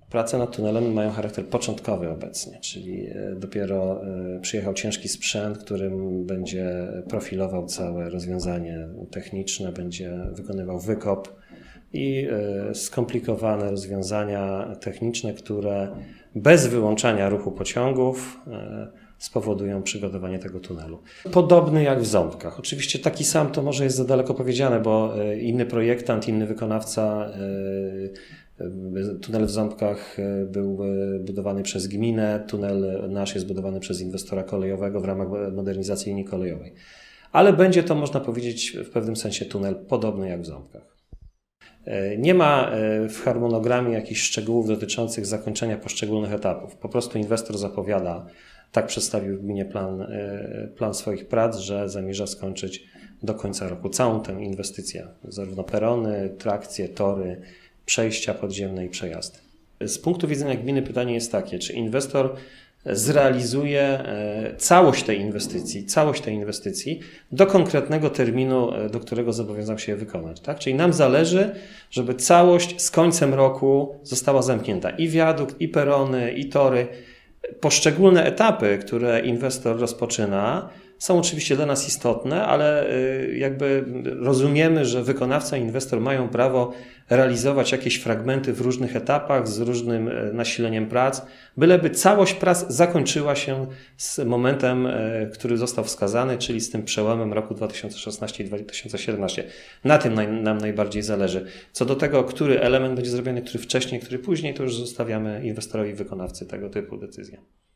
Prace nad tunelem mają charakter początkowy obecnie, czyli dopiero przyjechał ciężki sprzęt, którym będzie profilował całe rozwiązanie techniczne, będzie wykonywał wykop i skomplikowane rozwiązania techniczne, które bez wyłączania ruchu pociągów spowodują przygotowanie tego tunelu. Podobny jak w Ząbkach. Oczywiście taki sam to może jest za daleko powiedziane, bo inny projektant, inny wykonawca. Tunel w Ząbkach był budowany przez gminę, tunel nasz jest budowany przez inwestora kolejowego w ramach modernizacji linii kolejowej. Ale będzie to, można powiedzieć, w pewnym sensie tunel podobny jak w Ząbkach. Nie ma w harmonogramie jakichś szczegółów dotyczących zakończenia poszczególnych etapów. Po prostu inwestor zapowiada, tak przedstawił w gminie plan swoich prac, że zamierza skończyć do końca roku całą tę inwestycję. Zarówno perony, trakcje, tory, przejścia podziemne i przejazdy. Z punktu widzenia gminy pytanie jest takie, czy inwestor zrealizuje całość tej inwestycji do konkretnego terminu, do którego zobowiązał się je wykonać. Tak? Czyli nam zależy, żeby całość z końcem roku została zamknięta. I wiadukt, i perony, i tory. Poszczególne etapy, które inwestor rozpoczyna, są oczywiście dla nas istotne, ale jakby rozumiemy, że wykonawca i inwestor mają prawo realizować jakieś fragmenty w różnych etapach z różnym nasileniem prac, byleby całość prac zakończyła się z momentem, który został wskazany, czyli z tym przełomem roku 2016 i 2017. Na tym nam najbardziej zależy. Co do tego, który element będzie zrobiony, który wcześniej, który później, to już zostawiamy inwestorowi i wykonawcy tego typu decyzje.